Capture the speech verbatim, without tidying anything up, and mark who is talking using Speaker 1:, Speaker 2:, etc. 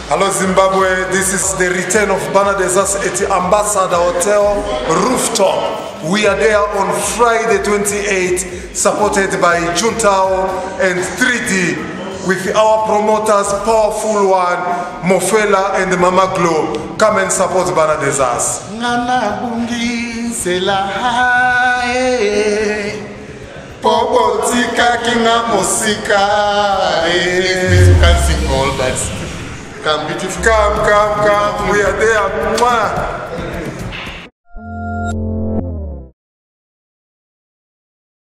Speaker 1: Hello Zimbabwe, this is the return of Bana Desas at the Ambassador Hotel rooftop. We are there on Friday twenty-eighth, supported by Juntao and three D with our promoters Powerful One, Mofela and Mama Glow. Come and support Bana Desas. Popotika kinga musika.
Speaker 2: You can't sing all that. Come, beautiful.
Speaker 1: Come, come, come. We are there.